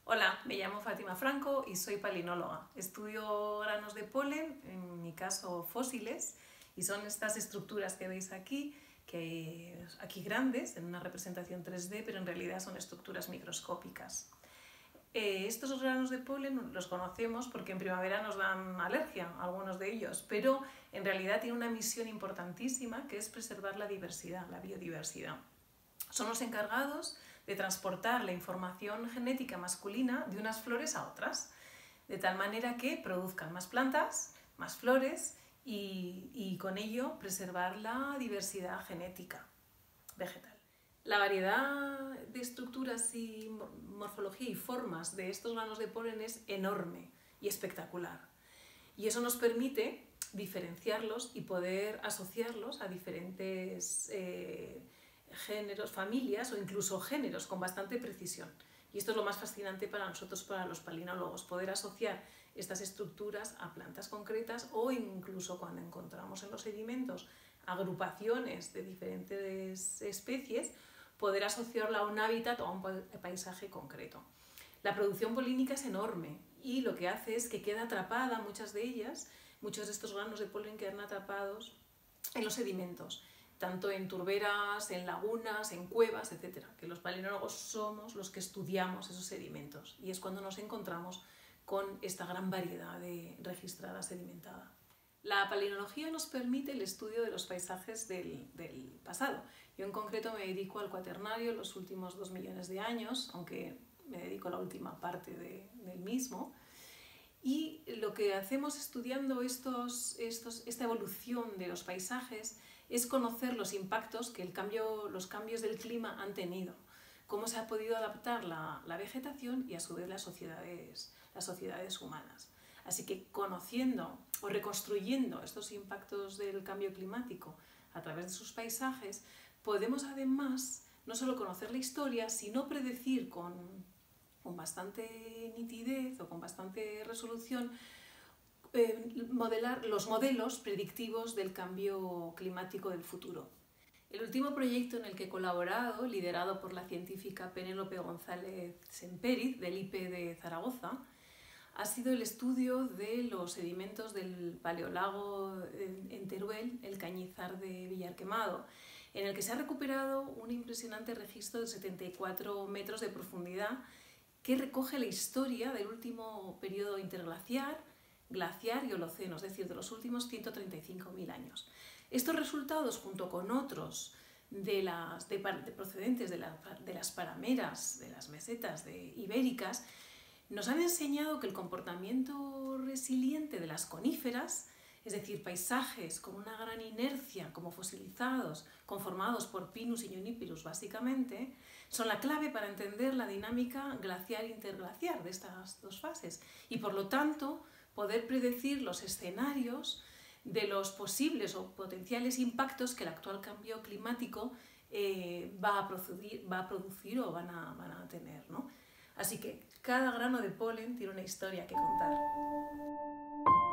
Hola, me llamo Fátima Franco y soy palinóloga. Estudio granos de polen, en mi caso fósiles, y son estas estructuras que veis aquí, aquí grandes, en una representación 3D, pero en realidad son estructuras microscópicas. Estos granos de polen los conocemos porque en primavera nos dan alergia, algunos de ellos, pero en realidad tienen una misión importantísima que es preservar la diversidad, la biodiversidad. Son los encargados de transportar la información genética masculina de unas flores a otras, de tal manera que produzcan más plantas, más flores y con ello preservar la diversidad genética vegetal. La variedad de estructuras y morfología y formas de estos granos de polen es enorme y espectacular. Y eso nos permite diferenciarlos y poder asociarlos a diferentes géneros, familias o incluso géneros con bastante precisión. Y esto es lo más fascinante para nosotros, para los palinólogos, poder asociar estas estructuras a plantas concretas o incluso cuando encontramos en los sedimentos agrupaciones de diferentes especies, poder asociarla a un hábitat o a un paisaje concreto. La producción polínica es enorme y lo que hace es que queda atrapada, muchas de ellas, muchos de estos granos de polen quedan atrapados en los sedimentos, tanto en turberas, en lagunas, en cuevas, etc. Que los palinólogos somos los que estudiamos esos sedimentos y es cuando nos encontramos con esta gran variedad registrada sedimentada. La palinología nos permite el estudio de los paisajes del pasado. Yo en concreto me dedico al cuaternario los últimos 2 millones de años, aunque me dedico a la última parte del mismo. Y lo que hacemos estudiando esta evolución de los paisajes es conocer los impactos que los cambios del clima han tenido, cómo se ha podido adaptar la vegetación y a su vez las sociedades humanas. Así que conociendo o reconstruyendo estos impactos del cambio climático a través de sus paisajes, podemos además no solo conocer la historia, sino predecir con bastante nitidez o con bastante resolución modelar los modelos predictivos del cambio climático del futuro. El último proyecto en el que he colaborado, liderado por la científica Penélope González Semperiz del IP de Zaragoza, ha sido el estudio de los sedimentos del paleolago en Teruel, el Cañizar de Villarquemado, en el que se ha recuperado un impresionante registro de 74 metros de profundidad que recoge la historia del último periodo interglaciar, glaciar y holoceno, es decir, de los últimos 135.000 años. Estos resultados, junto con otros procedentes de las parameras, de las mesetas ibéricas, nos han enseñado que el comportamiento resiliente de las coníferas, es decir, paisajes con una gran inercia, como fosilizados, conformados por Pinus y Juniperus básicamente, son la clave para entender la dinámica glaciar-interglaciar de estas dos fases y, por lo tanto, poder predecir los escenarios de los posibles o potenciales impactos que el actual cambio climático va a producir o van a tener, ¿no? Así que cada grano de polen tiene una historia que contar.